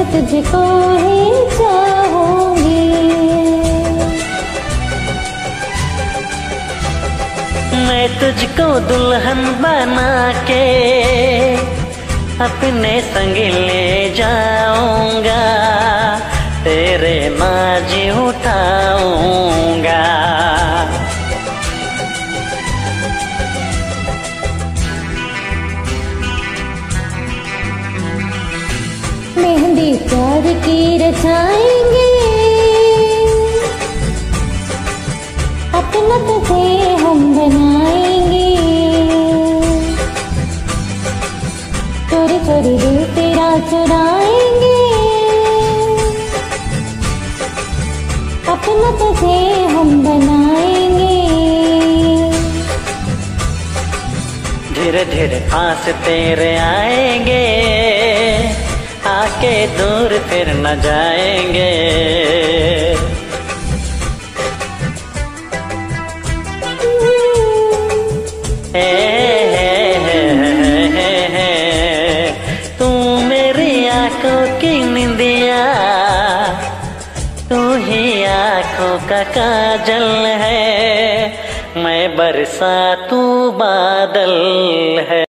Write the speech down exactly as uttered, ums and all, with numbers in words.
तुझको ही चाहूंगी। मैं तुझको दुल्हन बना के अपने संग ले जाऊंगा, तेरे नाज उठाऊंगा। मेहंदी प्यार की रचाएंगे, अपना तुझे हम बनाएंगे। चोरी चोरी दिल तेरा चुराएंगे, अपना तुझे हम बनाएंगे। धीरे धीरे पास तेरे आएंगे, आके दूर फिर न जाएंगे। हे हे हे हे हे तू मेरी आंखों की निंदिया, तू ही आंखों का काजल है। मैं बरसा तू बादल है।